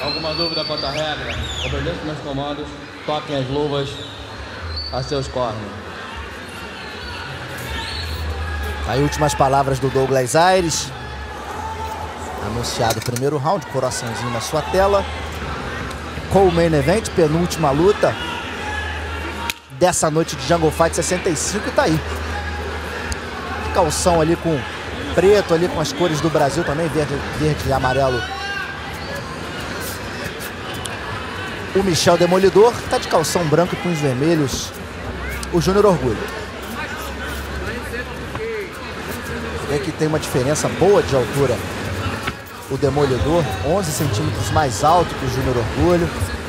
Alguma dúvida quanto à regra? Obedeçam meus comandos, toquem as luvas a seus cornos. Aí, últimas palavras do Douglas Aires. Anunciado o primeiro round, coraçãozinho na sua tela. Com o main event, penúltima luta dessa noite de Jungle Fight 65 e tá aí. Calção ali com preto, ali com as cores do Brasil também, verde e amarelo. O Michel Demolidor tá de calção branco e com os vermelhos. O Júnior Orgulho. É que tem uma diferença boa de altura. O Demolidor, 11 centímetros mais alto que o Júnior Orgulho.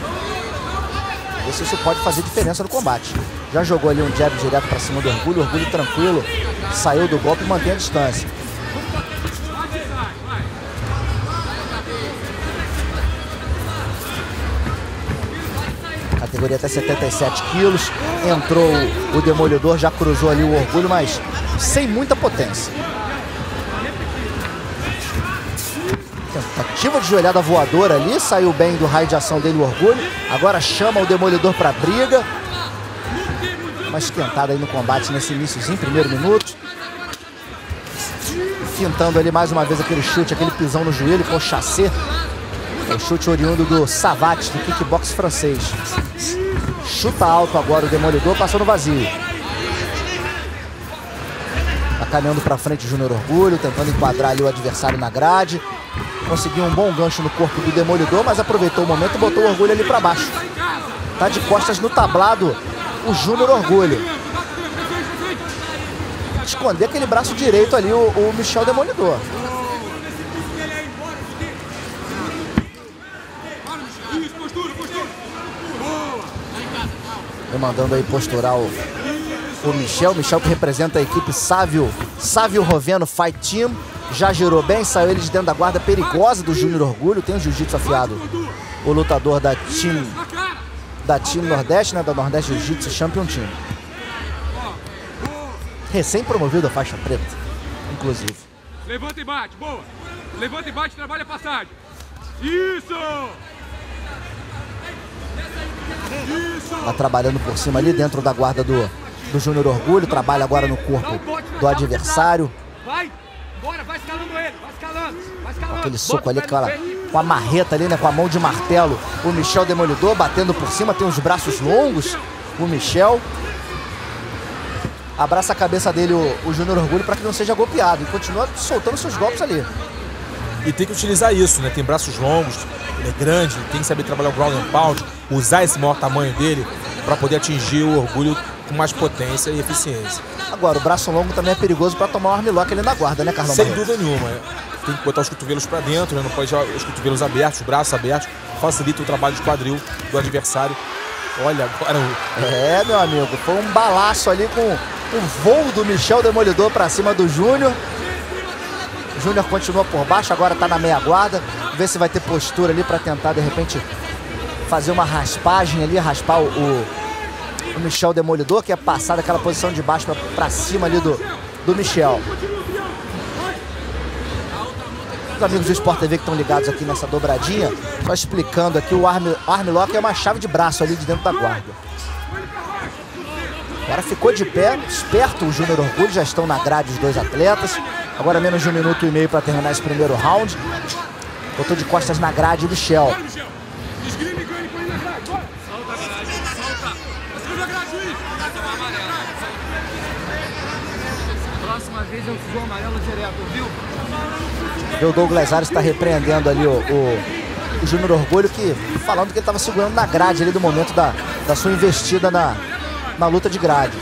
Vê se isso pode fazer diferença no combate. Já jogou ali um jab direto para cima do Orgulho. O Orgulho tranquilo, saiu do golpe e mantém a distância. Categoria até 77 quilos. Entrou o Demolidor, já cruzou ali o Orgulho, mas sem muita potência. Tentativa de joelhada voadora ali, saiu bem do raio de ação dele o Orgulho. Agora chama o Demolidor para briga. Uma esquentada aí no combate nesse iniciozinho, primeiro minuto. Fintando ali mais uma vez aquele chute, aquele pisão no joelho com o chassé. É o chute oriundo do Savate, do kickbox francês. Chuta alto agora o Demolidor, passou no vazio. Tá caminhando para frente o Júnior Orgulho, tentando enquadrar ali o adversário na grade. Conseguiu um bom gancho no corpo do Demolidor, mas aproveitou o momento e botou o Orgulho ali para baixo. Tá de costas no tablado o Júnior Orgulho. Esconder aquele braço direito ali o Michel Demolidor. Mandando aí posturar o Michel. Michel que representa a equipe Sávio Roveno Fight Team. Já girou bem, saiu ele de dentro da guarda perigosa do Júnior Orgulho. Tem o jiu-jitsu afiado. O lutador da Team Nordeste, né? Da Nordeste Jiu-Jitsu Champion Team. Recém-promovido a faixa preta, inclusive. Levanta e bate, boa. Levanta e bate, trabalha a passagem. Isso! Tá trabalhando por cima ali dentro da guarda do Júnior Orgulho. Trabalha agora no corpo do adversário. Vai, bora, vai escalando ele, vai escalando, vai escalando. Aquele soco ali com a marreta ali, né? Com a mão de martelo. O Michel Demolidor batendo por cima, tem os braços longos. O Michel abraça a cabeça dele o Júnior Orgulho para que não seja golpeado. E continua soltando seus golpes ali. E tem que utilizar isso, né? Tem braços longos, ele é grande, tem que saber trabalhar o ground and pound, usar esse maior tamanho dele para poder atingir o Orgulho com mais potência e eficiência. Agora, o braço longo também é perigoso para tomar um armlock ali na guarda, né, Carlão? Sem dúvida nenhuma. Tem que botar os cotovelos para dentro, né? Não pode deixar os cotovelos abertos, os braços abertos. Facilita o trabalho de quadril do adversário. Olha, agora... É, meu amigo, foi um balaço ali com o voo do Michel Demolidor para cima do Júnior. O Júnior continua por baixo, agora tá na meia guarda. Ver se vai ter postura ali para tentar, de repente, fazer uma raspagem ali, raspar o Michel Demolidor, que é passar daquela posição de baixo para cima ali do Michel. Os amigos do Sport TV que estão ligados aqui nessa dobradinha, só explicando aqui, o armlock é uma chave de braço ali de dentro da guarda. Agora ficou de pé, esperto o Júnior Orgulho, já estão na grade os dois atletas. Agora menos de 1 minuto e meio para terminar esse primeiro round. Botou de costas na grade o Michel. Próxima vez eu fiz o amarelo direto, viu? O Douglas Aires está repreendendo ali o Júnior Orgulho, que falando que ele estava segurando na grade ali do momento da sua investida na luta de grade.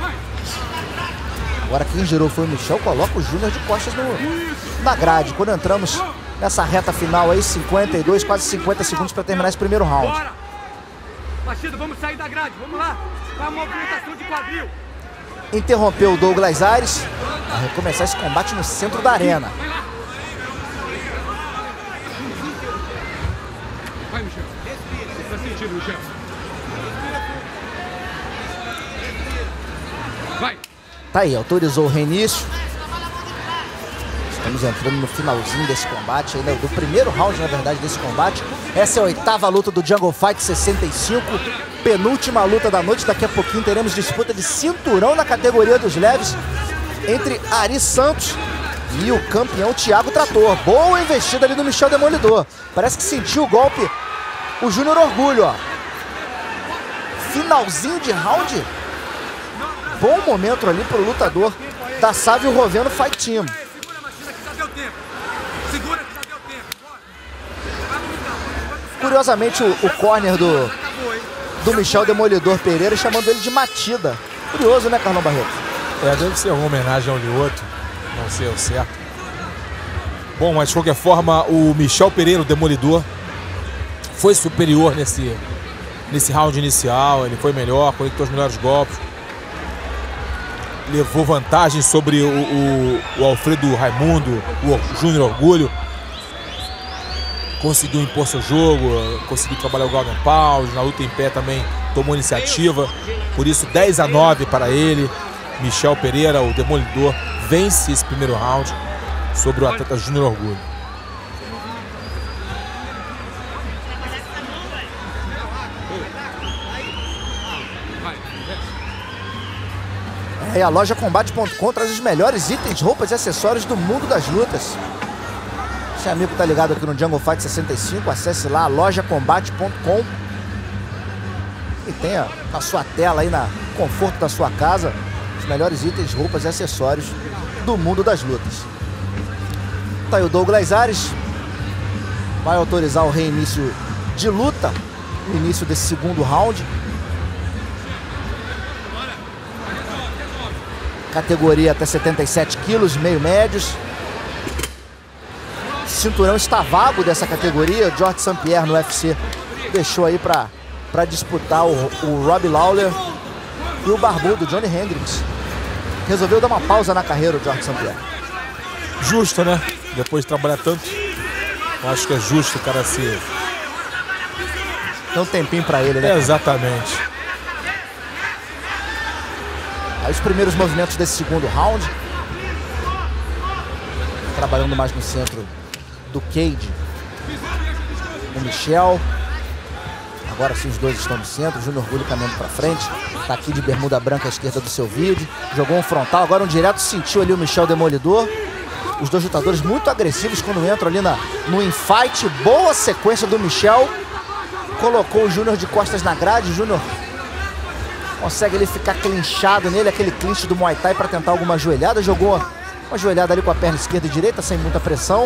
Agora quem girou foi o Michel, coloca o Júnior de costas na grade. Quando entramos nessa reta final aí, 52, quase 50 segundos para terminar esse primeiro round. Bora! Batido, vamos sair da grade, vamos lá. Vai a movimentação de quadril. Interrompeu o Douglas Aires. Vai recomeçar esse combate no centro da arena. Vai, Michel. Tá sentindo, Michel. Vai. Tá aí, autorizou o reinício. Estamos entrando no finalzinho desse combate, ainda do primeiro round, na verdade, desse combate. Essa é a 8ª luta do Jungle Fight 65, penúltima luta da noite. Daqui a pouquinho teremos disputa de cinturão na categoria dos leves entre Ari Santos e o campeão Thiago Trator. Boa investida ali do Michel Demolidor. Parece que sentiu o golpe o Júnior Orgulho, ó. Finalzinho de round. Bom momento ali pro lutador da Sávio Roveno Fight Team. Curiosamente, o corner do Michel Demolidor Pereira chamando ele de Matida. Curioso, né, Carlão Barreto? Deve ser uma homenagem ao Lioto. Não sei o certo. Bom, mas de qualquer forma, o Michel Pereira, o Demolidor, foi superior nesse round inicial. Ele foi melhor, conectou os melhores golpes. Levou vantagem sobre o Alfredo Raimundo, o Júnior Orgulho. Conseguiu impor seu jogo, conseguiu trabalhar o ground and pound. Na luta em pé também tomou iniciativa. Por isso, 10-9 para ele. Michel Pereira, o Demolidor, vence esse primeiro round sobre o atleta Júnior Orgulho. E a loja Combate.com traz os melhores itens, roupas e acessórios do mundo das lutas. Se amigo tá ligado aqui no Jungle Fight 65, acesse lá lojacombate.com e tenha na sua tela aí, no conforto da sua casa, os melhores itens, roupas e acessórios do mundo das lutas. Tá aí o Douglas Ares, vai autorizar o reinício de luta, o início desse segundo round. Categoria até 77 quilos, meio médios. Cinturão está vago dessa categoria. O George St. Pierre no UFC deixou aí para disputar o Robbie Lawler e o barbudo Johnny Hendricks. Resolveu dar uma pausa na carreira o George St. Pierre. Justo, né? Depois de trabalhar tanto, eu acho que é justo o cara se... Tem um tempinho para ele, né? Exatamente. Aí os primeiros movimentos desse segundo round. Trabalhando mais no centro do cage. O Michel. Agora sim os dois estão no centro. O Júnior Orgulho caminhando para frente. Tá aqui de bermuda branca à esquerda do seu vídeo. Jogou um frontal, agora um direto. Sentiu ali o Michel Demolidor. Os dois lutadores muito agressivos quando entram ali no infight. Boa sequência do Michel. Colocou o Júnior de costas na grade. O Júnior consegue ele ficar clinchado nele, aquele clinch do Muay Thai para tentar alguma joelhada. Jogou uma joelhada ali com a perna esquerda e direita, sem muita pressão.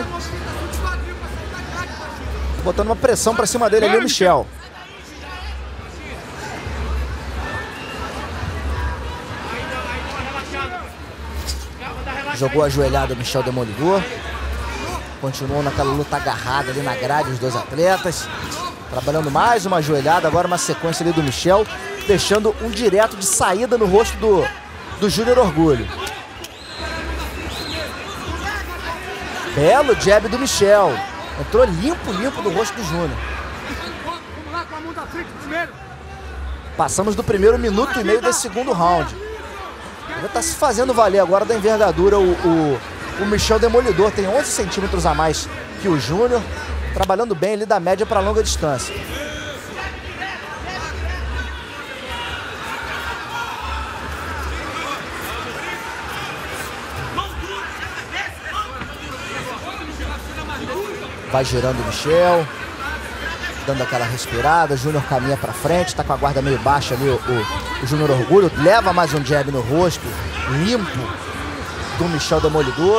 Botando uma pressão para cima dele ali o Michel. Jogou a joelhada o Michel Demolidor. Continuou naquela luta agarrada ali na grade os dois atletas. Trabalhando mais uma joelhada, agora uma sequência ali do Michel, deixando um direto de saída no rosto do Júnior Orgulho. Belo jab do Michel. Entrou limpo no rosto do Júnior. Vamos lá com a mão da frente primeiro. Passamos do primeiro minuto e meio desse segundo round. Já está se fazendo valer agora da envergadura o Michel Demolidor. Tem 11 centímetros a mais que o Júnior. Trabalhando bem ali da média para longa distância. Vai girando o Michel, dando aquela respirada. Júnior caminha para frente, tá com a guarda meio baixa ali o Júnior Orgulho. Leva mais um jab no rosto, limpo, do Michel Demolidor.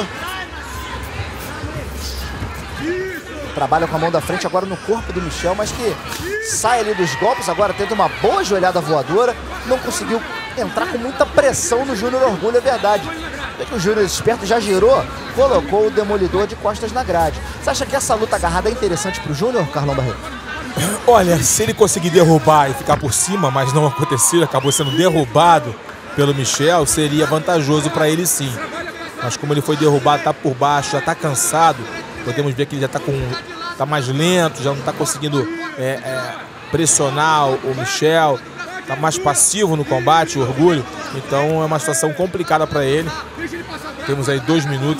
Trabalha com a mão da frente agora no corpo do Michel, mas que sai ali dos golpes. Agora tenta uma boa joelhada voadora. Não conseguiu entrar com muita pressão no Júnior Orgulho, é verdade. Até que o Júnior esperto já girou, colocou o Demolidor de costas na grade. Você acha que essa luta agarrada é interessante pro Júnior, Carlão Barreto? Olha, se ele conseguir derrubar e ficar por cima, mas não aconteceu, acabou sendo derrubado pelo Michel, seria vantajoso para ele sim. Mas como ele foi derrubado, tá por baixo, já tá cansado, podemos ver que ele já tá mais lento, já não tá conseguindo pressionar o Michel, tá mais passivo no combate, o Orgulho. Então é uma situação complicada para ele. Temos aí 2 minutos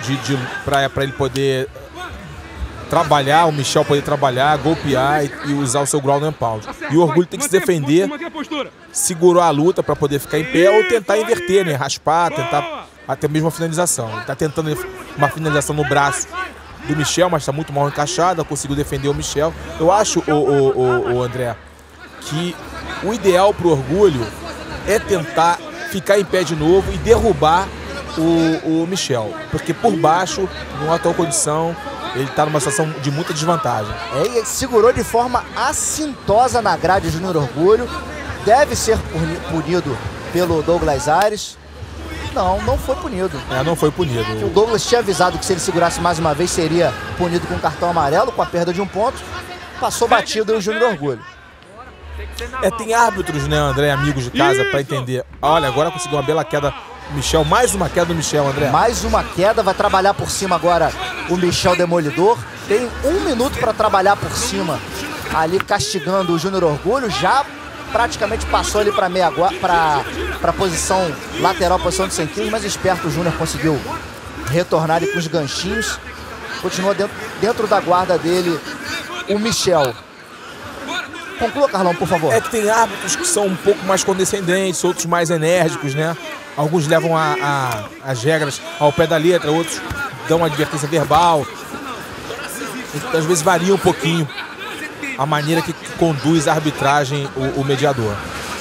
para ele poder trabalhar, o Michel poder trabalhar, golpear e usar o seu ground and pound. E o Orgulho tem que se defender, segurou a luta para poder ficar em pé ou tentar inverter, né? Raspar, tentar até mesmo a finalização. Ele está tentando uma finalização no braço do Michel, mas está muito mal encaixada, conseguiu defender o Michel. Eu acho, o André, que o ideal para o Orgulho é tentar ficar em pé de novo e derrubar o Michel, porque por baixo, numa atual condição, ele está numa situação de muita desvantagem. E segurou de forma assintosa na grade o Júnior Orgulho. Deve ser punido pelo Douglas Aires. Não foi punido. Não foi punido. O Douglas tinha avisado que se ele segurasse mais uma vez seria punido com cartão amarelo, com a perda de 1 ponto. Passou batido o Júnior Orgulho. Tem árbitros, né, André, amigos de casa, para entender. Olha, agora conseguiu uma bela queda. Michel, mais uma queda do Michel, André. Mais uma queda, vai trabalhar por cima agora o Michel Demolidor. Tem 1 minuto para trabalhar por cima, ali castigando o Júnior Orgulho. Já praticamente passou ali para posição lateral, posição de 100 quilos, mas esperto o Júnior conseguiu retornar ali com os ganchinhos. Continua dentro da guarda dele o Michel. Conclua, Carlão, por favor. Que tem árbitros que são um pouco mais condescendentes, outros mais enérgicos, né? Alguns levam as regras ao pé da letra, outros dão uma advertência verbal. Então, às vezes varia um pouquinho a maneira que conduz a arbitragem o mediador.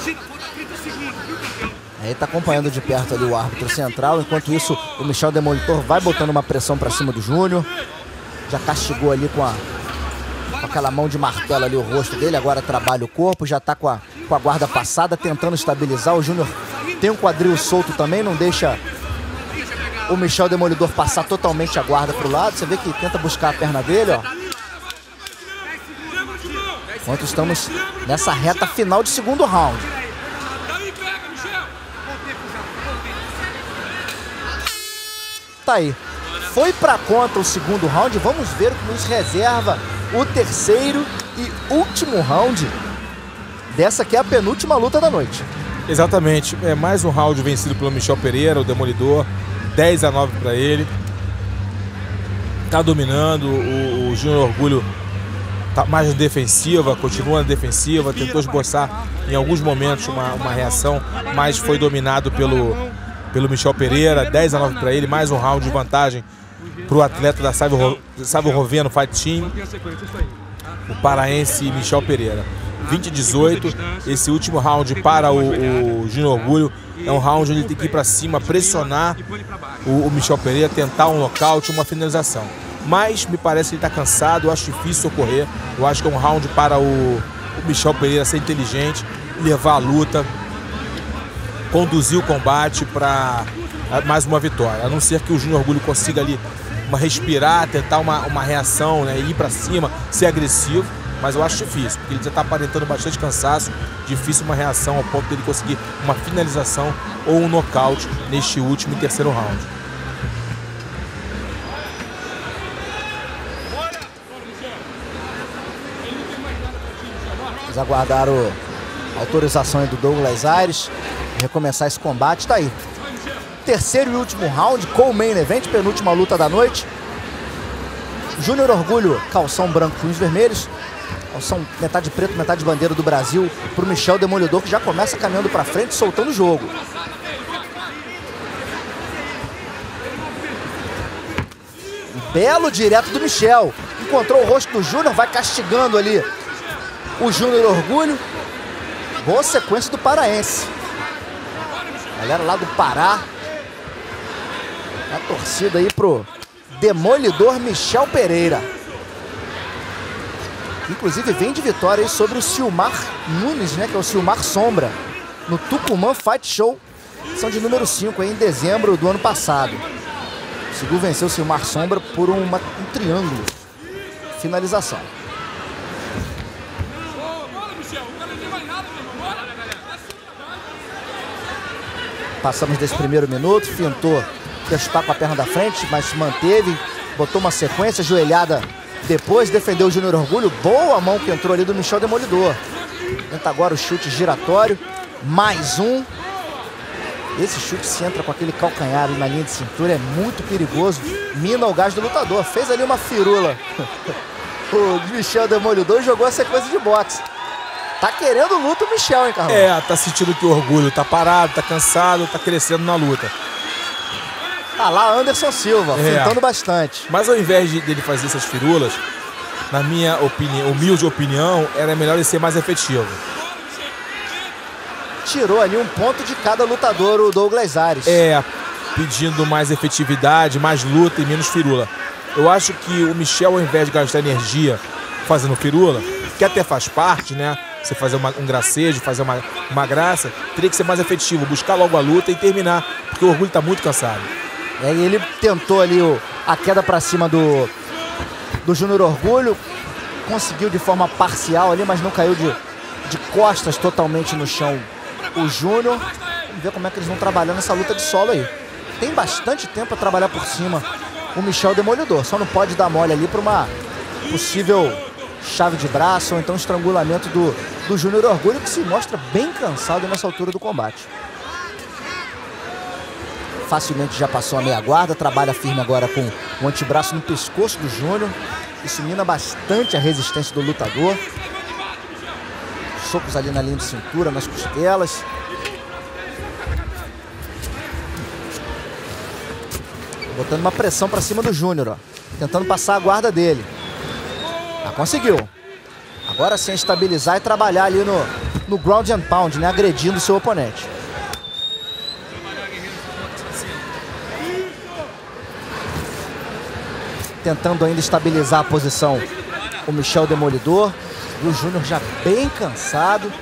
Aí tá acompanhando de perto ali o árbitro central. Enquanto isso, o Michel Demolitor vai botando uma pressão para cima do Júnior. Já castigou ali com aquela mão de martelo ali o rosto dele. Agora trabalha o corpo, já tá com a guarda passada, tentando estabilizar. O Júnior tem um quadril solto também, não deixa o Michel Demolidor passar totalmente a guarda pro lado. Você vê que tenta buscar a perna dele, ó. Enquanto estamos nessa reta final de 2º round. Tá aí. Foi pra conta o 2º round. Vamos ver o que nos reserva o 3º e último round dessa que é a penúltima luta da noite. Exatamente. É mais um round vencido pelo Michel Pereira, o Demolidor. 10-9 para ele. Tá dominando. O Júnior Orgulho tá mais na defensiva, continua na defensiva, tentou esboçar em alguns momentos uma reação, mas foi dominado pelo Michel Pereira. 10-9 para ele, mais um round de vantagem para o atleta da Sávio Roveno Fight Team, o paraense Michel Pereira. 20-18, esse último round para o Júnior Orgulho é um round onde ele tem que ir para cima, pressionar o Michel Pereira, tentar um nocaute, uma finalização. Mas me parece que ele está cansado, eu acho difícil socorrer. Eu acho que é um round para o Michel Pereira ser inteligente, levar a luta, conduzir o combate para mais uma vitória. A não ser que o Júnior Orgulho consiga ali respirar, tentar uma reação, né, ir para cima, ser agressivo. Mas eu acho difícil, porque ele já está aparentando bastante cansaço. Difícil uma reação ao ponto dele conseguir uma finalização ou um nocaute neste último e 3º round. Vamos aguardar a autorização do Douglas Aires, recomeçar esse combate. Tá aí. 3º e último round, com o main event, penúltima luta da noite. Júnior Orgulho, calção branco com os vermelhos. Calção metade preto, metade bandeira do Brasil para o Michel Demolidor, que já começa caminhando para frente, soltando o jogo. Belo direto do Michel. Encontrou o rosto do Júnior, vai castigando ali o Júnior Orgulho. Boa sequência do paraense. Galera lá do Pará. A torcida aí pro Demolidor Michel Pereira. Inclusive vem de vitória aí sobre o Silmar Nunes, né? Que é o Silmar Sombra, no Tucumã Fight Show. São de número 5 aí, em dezembro do ano passado. Conseguiu vencer o Silmar Sombra por um triângulo. Finalização. Passamos desse primeiro minuto, fintou, testar com a perna da frente, mas manteve, botou uma sequência, joelhada depois, defendeu o Júnior Orgulho. Boa mão que entrou ali do Michel Demolidor. Tenta agora o chute giratório, mais um. Esse chute, se entra com aquele calcanhar ali na linha de cintura, é muito perigoso. Mina o gás do lutador. Fez ali uma firula. O Michel Demolidor jogou a sequência de boxe. Tá querendo luta o Michel, hein, Carlão? Tá sentindo que o Orgulho tá parado, tá cansado, tá crescendo na luta. Tá lá Anderson Silva, tentando bastante. Mas ao invés dele fazer essas firulas, na minha opinião, humilde opinião, era melhor ele ser mais efetivo. Tirou ali um ponto de cada lutador, o Douglas Ares. Pedindo mais efetividade, mais luta e menos firula. Eu acho que o Michel, ao invés de gastar energia fazendo firula, que até faz parte, né? Você fazer um gracejo, fazer uma graça, teria que ser mais efetivo, buscar logo a luta e terminar, porque o Orgulho tá muito cansado. E ele tentou ali a queda pra cima do Júnior Orgulho, conseguiu de forma parcial ali, mas não caiu de costas totalmente no chão o Júnior. Vamos ver como é que eles vão trabalhar nessa luta de solo aí. Tem bastante tempo para trabalhar por cima o Michel Demolidor, só não pode dar mole ali para uma possível chave de braço ou então estrangulamento do Júnior Orgulho, que se mostra bem cansado nessa altura do combate. Facilmente já passou a meia guarda, trabalha firme agora com o antebraço no pescoço do Júnior. Isso mina bastante a resistência do lutador. Socos ali na linha de cintura, nas costelas. Botando uma pressão para cima do Júnior, ó. Tentando passar a guarda dele. Conseguiu. Agora sim estabilizar e trabalhar ali no ground and pound, né? Agredindo o seu oponente. Tentando ainda estabilizar a posição o Michel Demolidor. E o Júnior já bem cansado.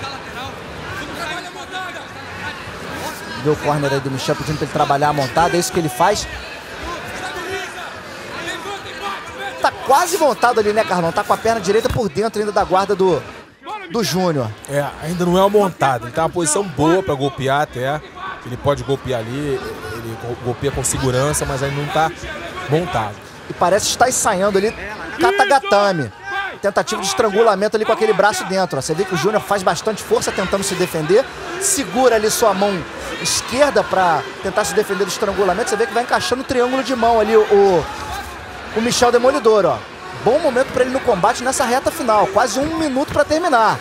Vê o corner aí do Michel pedindo para ele trabalhar a montada. É isso que ele faz. Tá quase montado ali, né, Carlão? Tá com a perna direita por dentro ainda da guarda do Júnior. Ainda não é uma montada. Ele tá numa posição boa para golpear até. Ele pode golpear ali. Ele golpeia com segurança, mas ainda não tá montado. E parece estar ensaiando ali katagatame. Tentativa de estrangulamento ali com aquele braço dentro. Você vê que o Júnior faz bastante força tentando se defender. Segura ali sua mão esquerda para tentar se defender do estrangulamento. Você vê que vai encaixando o triângulo de mão ali o Michel Demolidor, ó. Bom momento para ele no combate nessa reta final. Quase 1 minuto para terminar.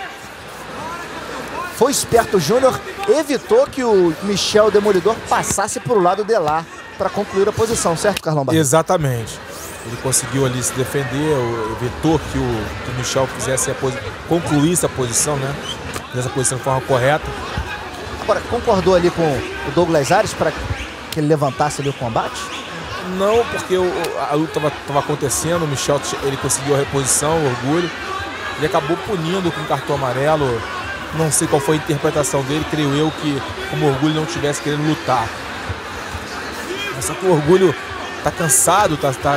Foi esperto o Júnior. Evitou que o Michel Demolidor passasse para o lado de lá para concluir a posição, certo, Carlão Barreto? Exatamente. Ele conseguiu ali se defender, evitou que o Michel fizesse concluísse a posição, né? Nessa posição de forma correta. Agora, concordou ali com o Douglas Ares para que ele levantasse ali o combate? Não, porque a luta estava acontecendo, o Michel ele conseguiu a reposição, o Orgulho. Ele acabou punindo com o cartão amarelo. Não sei qual foi a interpretação dele, creio eu que como o Orgulho não estivesse querendo lutar. Mas só que o Orgulho tá cansado,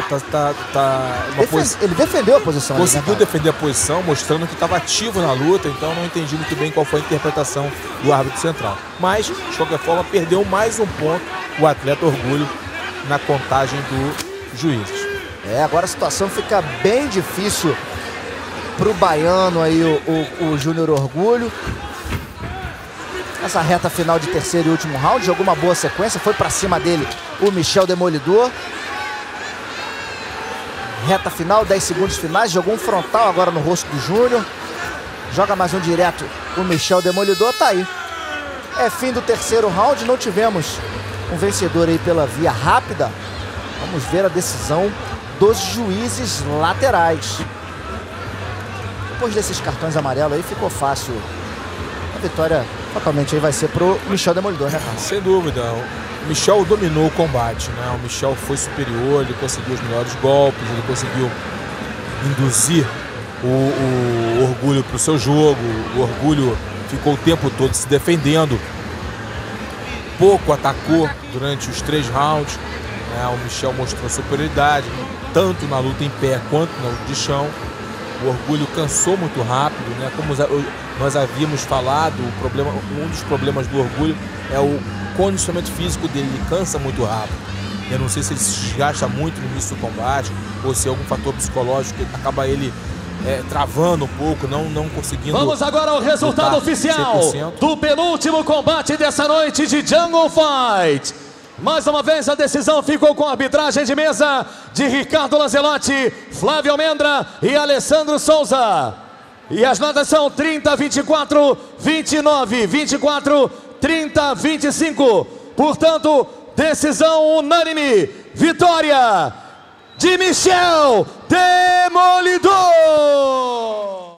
Ele defendeu a posição. Conseguiu defender a posição, mostrando que estava ativo na luta, então não entendi muito bem qual foi a interpretação do árbitro central. Mas, de qualquer forma, perdeu mais um ponto o atleta Orgulho na contagem do juiz. Agora a situação fica bem difícil pro baiano aí, o Júnior Orgulho. Essa reta final de terceiro e último round, jogou uma boa sequência, foi pra cima dele o Michel Demolidor. Reta final, 10 segundos finais, jogou um frontal agora no rosto do Júnior. Joga mais um direto o Michel Demolidor, tá aí. É fim do terceiro round, não tivemos um vencedor aí pela via rápida. Vamos ver a decisão dos juízes laterais. Depois desses cartões amarelos aí, ficou fácil. A vitória totalmente aí vai ser pro Michel Demolidor, né, cara? Sem dúvida. O Michel dominou o combate, né? O Michel foi superior, ele conseguiu os melhores golpes, ele conseguiu induzir o Orgulho para o seu jogo. O Orgulho ficou o tempo todo se defendendo. Pouco atacou durante os 3 rounds. Né? O Michel mostrou superioridade, tanto na luta em pé quanto na luta de chão. O Orgulho cansou muito rápido, né? Como nós havíamos falado, um dos problemas do Orgulho é o condicionamento físico dele, ele cansa muito rápido. Eu não sei se ele se desgasta muito no início do combate ou se é algum fator psicológico que acaba ele travando um pouco, não conseguindo. Vamos agora ao resultado oficial 100%. do penúltimo combate dessa noite de Jungle Fight. Mais uma vez a decisão ficou com a arbitragem de mesa de Ricardo Lancelotti, Flávio Almendra e Alessandro Souza. E as notas são 30-24, 29-24, 30-25. Portanto, decisão unânime. Vitória de Michel Demolidor!